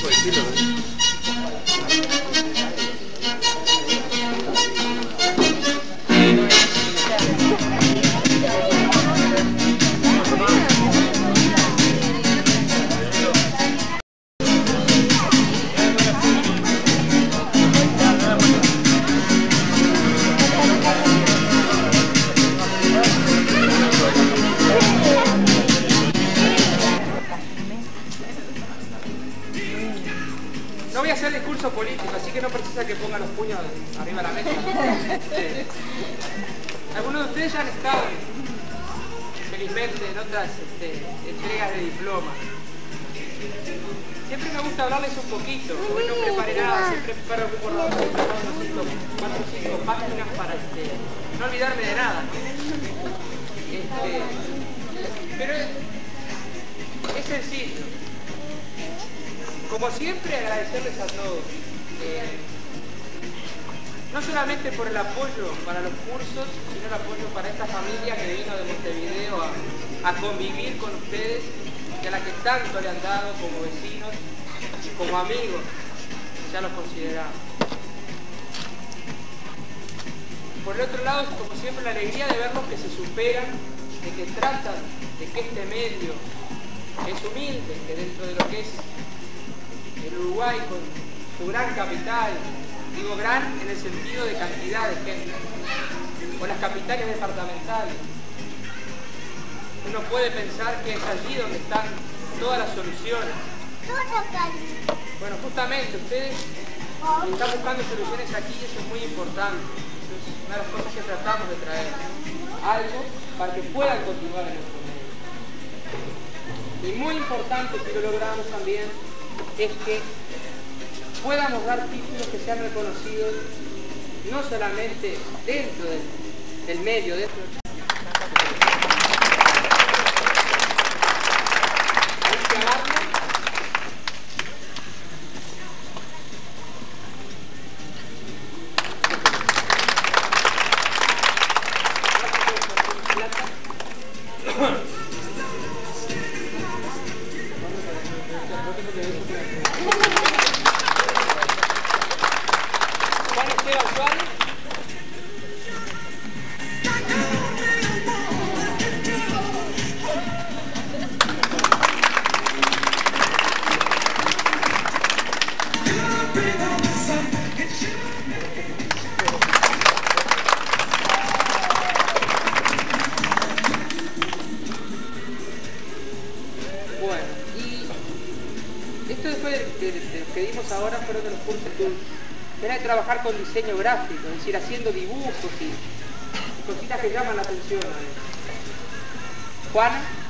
No voy a hacer discurso político, así que no precisa que ponga los puños arriba de la mesa. Algunos de ustedes ya han estado, felizmente, en otras entregas de diploma. Siempre me gusta hablarles un poquito. Hoy no preparé nada, siempre preparo por 4 o 5 páginas para no olvidarme de nada, ¿no? Pero es sencillo. Como siempre, agradecerles a todos, no solamente por el apoyo para los cursos, sino el apoyo para esta familia que vino de Montevideo a convivir con ustedes y a la que tanto le han dado como vecinos, como amigos, ya los consideramos. Por el otro lado, como siempre, la alegría de verlos que se superan, de que tratan de que este medio es humilde, que dentro de lo que es el Uruguay con su gran capital, digo gran en el sentido de cantidad de gente, o las capitales departamentales, uno puede pensar que es allí donde están todas las soluciones. Bueno, justamente ustedes están buscando soluciones aquí y eso es muy importante. Eso es una de las cosas que tratamos de traer, algo para que puedan continuar en nuestro medio. Y muy importante, si lo logramos también, es que podamos dar títulos que sean reconocidos no solamente dentro del medio, dentro del... Hay que darle que dimos ahora fueron de los cursos que era de trabajar con diseño gráfico, es decir, haciendo dibujos y cositas que llaman la atención. Juana.